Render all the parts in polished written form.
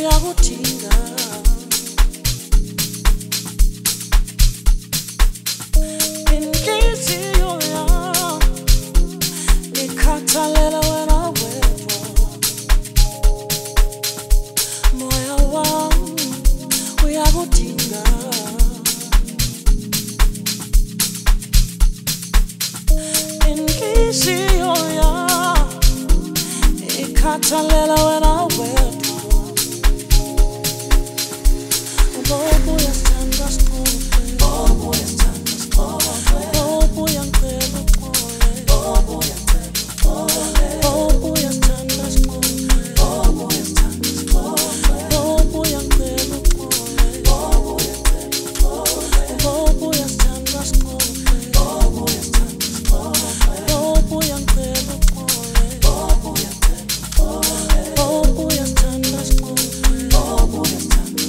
uyakudinga inhliziyo yami ikhathalela wena wedwa moya wami uyakudinga inhliziyo yami ikhathalela wena wedwa Bobo yasithanda siqoqe Bobo yasithanda siqoqe Bobo yangicela uxole Bobo yangicela uxole Bobo yasithanda siqoqe Bobo yasithanda siqoqe Bobo yangicela uxole Bobo yangicela uxole Bobo yasithanda siqoqe Bobo yasithanda siqoqe Bobo yangicela uxole Bobo yangicela uxole Bobo yasithanda siqoqe Bobo yasithanda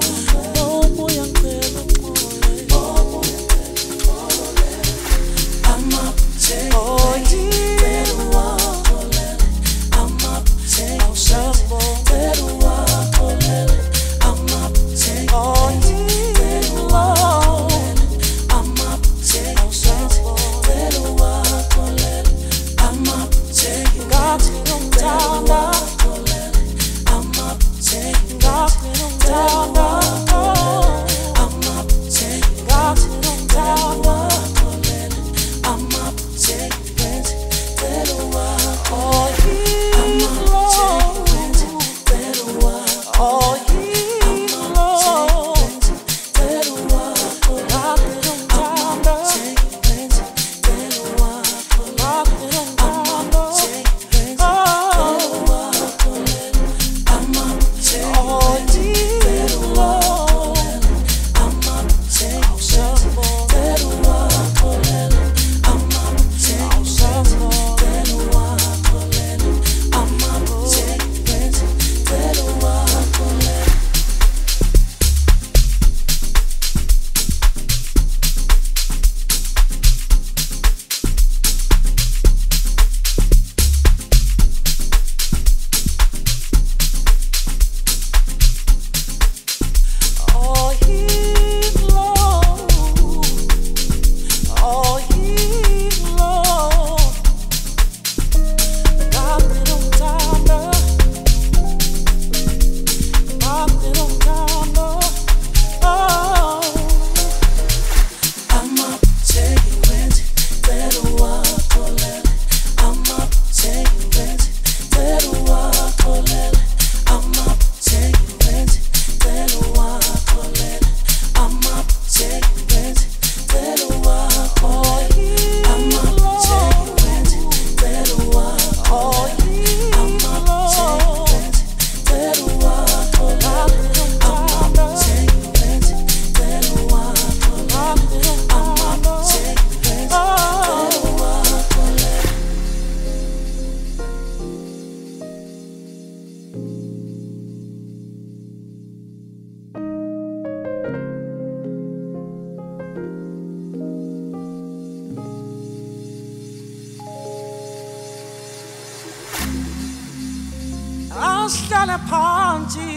Asihlale phansi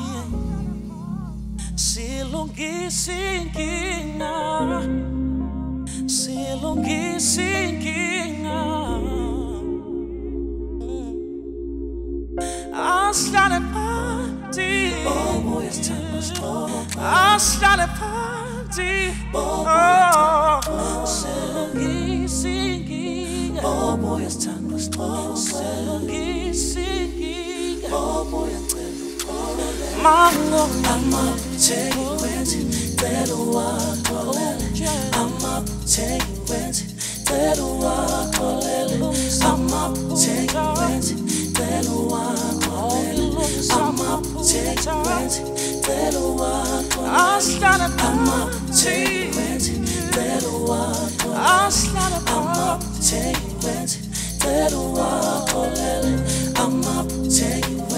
silungise inkinga silungise inkinga Asihlale phansi Bobo yasithanda siqoqe Asihlale phansi silungise inkinga Bobo yasithanda siqoqe silungise Bobo yangicela uxole Mango Amaphutha wenze cela uwaxolele Amaphutha wenze cela uwaxolele Amaphutha wenze cela uwaxolele Amaphutha wenze cela uwaxolele Asihlale Amaphutha wenze cela uwaxolele Asihlale Amaphutha wenze cela uwaxolele Amaphutha